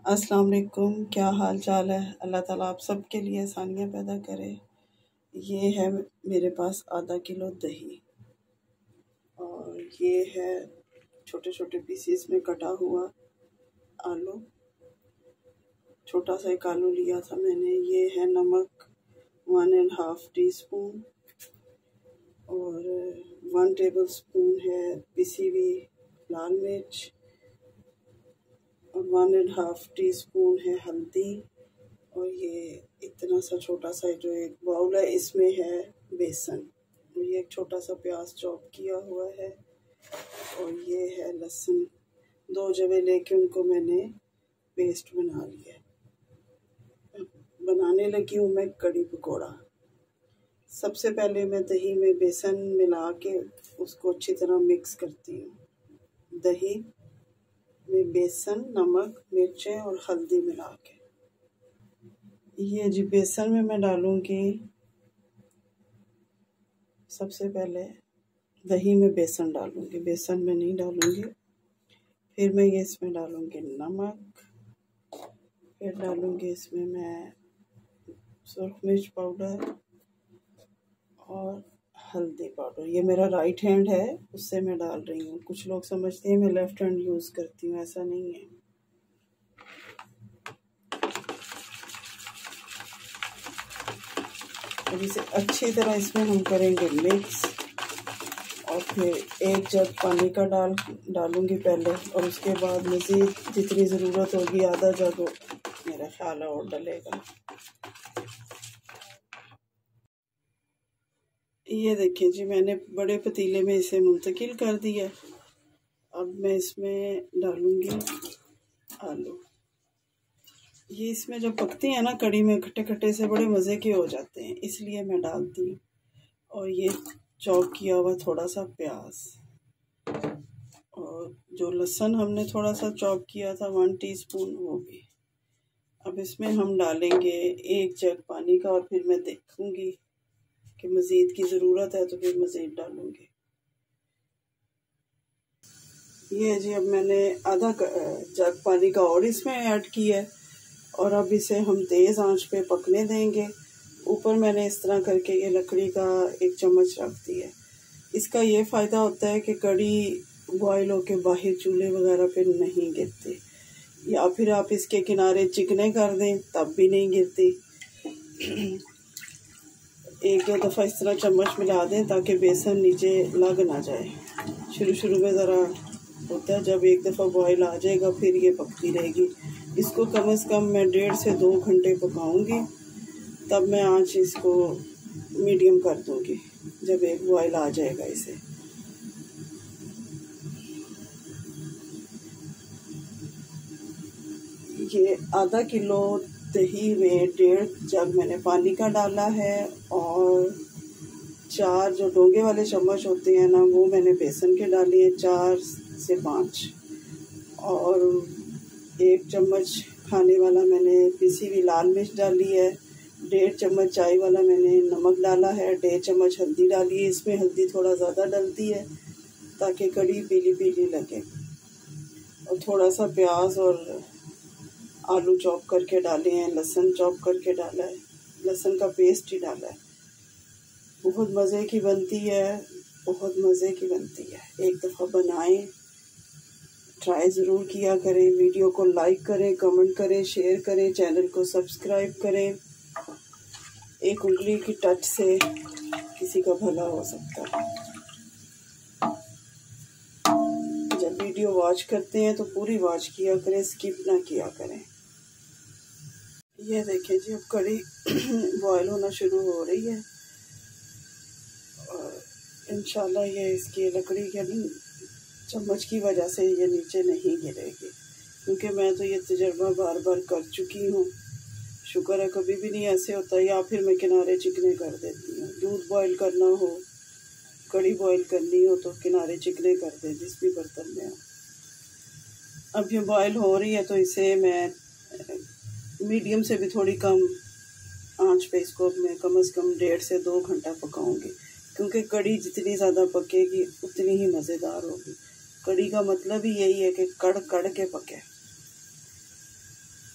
अस्सलाम वालेकुम। क्या हाल चाल है। अल्लाह ताला आप सब के लिए आसानियाँ पैदा करे। ये है मेरे पास आधा किलो दही और ये है छोटे छोटे पीसीस में कटा हुआ आलू। छोटा सा एक आलू लिया था मैंने। ये है नमक 1.5 टीस्पून और 1 टेबल स्पून है पिसी हुई लाल मिर्च और 1.5 टीस्पून है हल्दी। और ये इतना सा छोटा सा जो एक बाउल है इसमें है बेसन। और ये एक छोटा सा प्याज चॉप किया हुआ है और ये है लहसुन। 2 जवे लेके उनको मैंने पेस्ट बना लिया। बनाने लगी हूँ मैं कड़ी पकौड़ा। सबसे पहले मैं दही में बेसन मिला के उसको अच्छी तरह मिक्स करती हूँ। दही में बेसन, नमक, मिर्चें और हल्दी मिला के। ये जी बेसन में मैं डालूंगी। सबसे पहले दही में बेसन डालूंगी, बेसन में नहीं डालूंगी। फिर मैं ये इसमें डालूंगी नमक। फिर डालूंगी इसमें मैं सुरख मिर्च पाउडर और हल्दी पाउडर। ये मेरा राइट हैंड है, उससे मैं डाल रही हूँ। कुछ लोग समझते हैं मैं लेफ्ट हैंड यूज़ करती हूँ, ऐसा नहीं है। अब इसे अच्छी तरह इसमें हम करेंगे मिक्स। और फिर 1 जग पानी का डालूंगी पहले और उसके बाद मज़ीद जितनी ज़रूरत होगी आधा जग मेरा ख्याल है और डलेगा। ये देखिए जी मैंने बड़े पतीले में इसे मुंतकिल कर दिया। अब मैं इसमें डालूंगी आलू। ये इसमें जब पकते हैं ना कड़ी में खट्टे खट्टे से बड़े मज़े के हो जाते हैं, इसलिए मैं डालती हूँ। और ये चॉप किया हुआ थोड़ा सा प्याज और जो लहसुन हमने थोड़ा सा चॉप किया था 1 टीस्पून वो भी। अब इसमें हम डालेंगे 1 जग पानी का और फिर मैं देखूंगी कि मज़ीद की ज़रूरत है तो फिर मज़ीद डालूंगी। ये जी अब मैंने आधा जग पानी का और इसमें ऐड किया है और अब इसे हम तेज़ आंच पे पकने देंगे। ऊपर मैंने इस तरह करके ये लकड़ी का 1 चम्मच रख दिया है। इसका ये फ़ायदा होता है कि कड़ी बॉयल होके बाहर चूल्हे वगैरह पे नहीं गिरती, या फिर आप इसके किनारे चिकने कर दें तब भी नहीं गिरती। 1-2 दफ़ा इस तरह चम्मच मिला दें ताकि बेसन नीचे लग ना जाए। शुरू में ज़रा होता है, जब 1 दफ़ा बॉयल आ जाएगा फिर ये पकती रहेगी। इसको कम से कम मैं 1.5 से 2 घंटे पकाऊंगी, तब मैं आंच इसको मीडियम कर दूंगी जब एक बॉयल आ जाएगा इसे। ये आधा किलो दही में 1.5 जग मैंने पानी का डाला है और 4 जो डोंगे वाले चम्मच होते हैं ना वो मैंने बेसन के डाली है, 4 से 5। और 1 चम्मच खाने वाला मैंने पिसी हुई लाल मिर्च डाली है। 1.5 चम्मच चाय वाला मैंने नमक डाला है। 1.5 चम्मच हल्दी डाली है। इसमें हल्दी थोड़ा ज़्यादा डलती है ताकि कड़ी पीली पीली लगे। और थोड़ा सा प्याज और आलू चॉप करके डाले हैं, लहसुन चॉप करके डाला है, लहसुन का पेस्ट ही डाला है। बहुत मज़े की बनती है, बहुत मज़े की बनती है। एक दफ़ा बनाएं, ट्राई ज़रूर किया करें। वीडियो को लाइक करें, कमेंट करें, शेयर करें, चैनल को सब्सक्राइब करें। एक उंगली की टच से किसी का भला हो सकता है। जब वीडियो वॉच करते हैं तो पूरी वॉच किया करें, स्किप ना किया करें। ये देखें जी अब कड़ी बॉयल होना शुरू हो रही है और इंशाल्लाह ये इसकी लकड़ी के चम्मच की वजह से ये नीचे नहीं गिरेगी, क्योंकि मैं तो ये तजर्बा बार बार कर चुकी हूँ। शुक्र है कभी भी नहीं ऐसे होता। या फिर मैं किनारे चिकने कर देती हूँ। दूध बॉईल करना हो, कड़ी बॉईल करनी हो तो किनारे चिकने कर दें जिस भी बर्तन में हो। अब ये बॉईल हो रही है तो इसे मैं मीडियम से भी थोड़ी कम आंच पे इसको मैं कम से कम 1.5 से 2 घंटा पकाऊंगी, क्योंकि कड़ी जितनी ज़्यादा पकेगी उतनी ही मज़ेदार होगी। कड़ी का मतलब ही यही है कि कड़ कड़ के पके।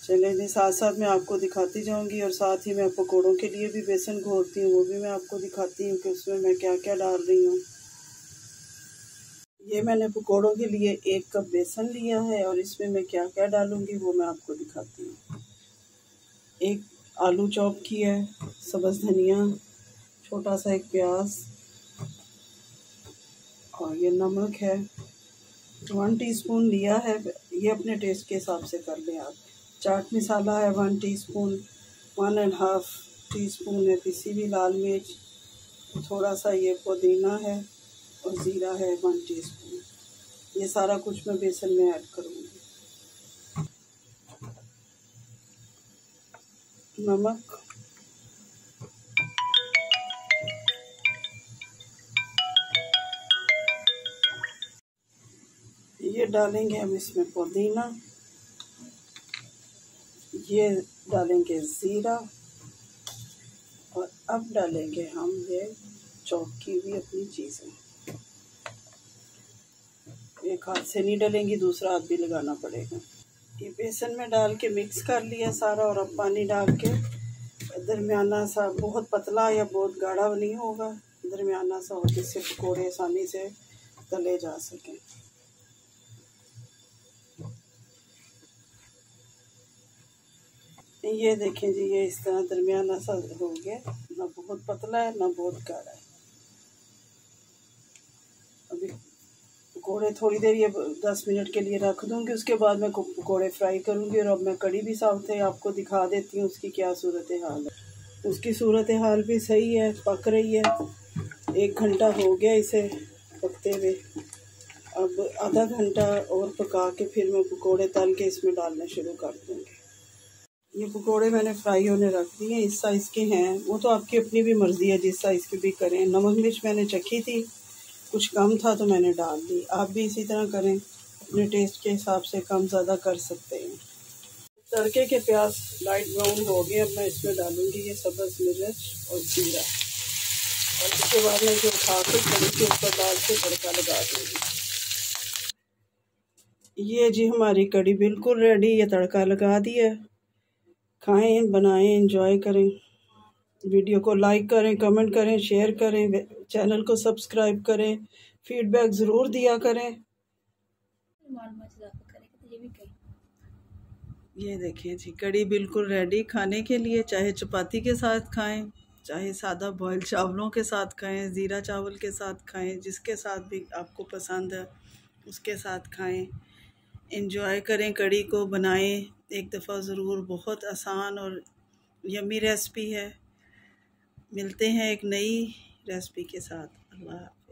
चले जी, साथ साथ मैं आपको दिखाती जाऊंगी और साथ ही मैं पकोड़ों के लिए भी बेसन घोलती हूँ, वो भी मैं आपको दिखाती हूँ कि उसमें मैं क्या क्या डाल रही हूँ। ये मैंने पकोड़ों के लिए 1 कप बेसन लिया है और इसमें मैं क्या क्या डालूंगी वो मैं आपको दिखाती हूँ। 1 आलू चॉप किया है, सब्ज़ धनिया, छोटा सा 1 प्याज, और ये नमक है 1 टीस्पून लिया है, ये अपने टेस्ट के हिसाब से कर लें आप। चाट मसाला है 1 टीस्पून, 1.5 टीस्पून है पिसी हुई लाल मिर्च, थोड़ा सा ये पुदीना है और ज़ीरा है 1 टीस्पून। ये सारा कुछ मैं बेसन में ऐड करूँगी। नमक, ये डालेंगे हम इसमें पुदीना, ये डालेंगे ज़ीरा, और अब डालेंगे हम ये चॉप की हुई अपनी चीज़ें। एक हाथ से नहीं डालेंगी, दूसरा हाथ भी लगाना पड़ेगा। ये बेसन में डाल के मिक्स कर लिया सारा, और अब पानी डाल के दरमियाना सा, बहुत पतला या बहुत गाढ़ा नहीं होगा, दरमियाना सा हो जिससे पकौड़े आसानी से तले जा सकें। ये देखें जी, ये इस तरह दरमियाना सा हो गया, ना बहुत पतला है ना बहुत गाढ़ा है। अभी पकौड़े थोड़ी देर ये 10 मिनट के लिए रख दूंगी, उसके बाद मैं पकौड़े फ्राई करूंगी। और अब मैं कड़ी भी साथ है आपको दिखा देती हूँ उसकी क्या सूरत हाल है। उसकी सूरत हाल भी सही है, पक रही है, 1 घंटा हो गया इसे पकते हुए। अब आधा घंटा और पका के फिर मैं पकौड़े तल के इसमें डालना शुरू कर दूँगी। ये पकोड़े मैंने फ्राई होने रख दिए, इस साइज़ के हैं, वो तो आपकी अपनी भी मर्ज़ी है जिस साइज़ की भी करें। नमक मिर्च मैंने चखी थी, कुछ कम था तो मैंने डाल दी, आप भी इसी तरह करें, अपने टेस्ट के हिसाब से कम ज़्यादा कर सकते हैं। तड़के के प्याज लाइट ब्राउन हो गए, अब मैं इसमें डालूँगी ये सब्ज़ मिर्च और ज़ीरा, और उसके बाद मैं जो उठा के कड़ी के ऊपर डाल के तड़का लगा दूँगी। ये जी हमारी कड़ी बिल्कुल रेडी, ये तड़का लगा दिया। खाएं, बनाएं, एंजॉय करें। वीडियो को लाइक करें, कमेंट करें, शेयर करें, चैनल को सब्सक्राइब करें, फीडबैक ज़रूर दिया करें। ये देखें जी, कड़ी बिल्कुल रेडी खाने के लिए, चाहे चपाती के साथ खाएं, चाहे सादा बॉयल चावलों के साथ खाएं, ज़ीरा चावल के साथ खाएं, जिसके साथ भी आपको पसंद है उसके साथ खाएं। एंजॉय करें, कड़ी को बनाएं एक दफ़ा ज़रूर, बहुत आसान और यम्मी रेसिपी है। मिलते हैं एक नई रेसिपी के साथ। अल्लाह।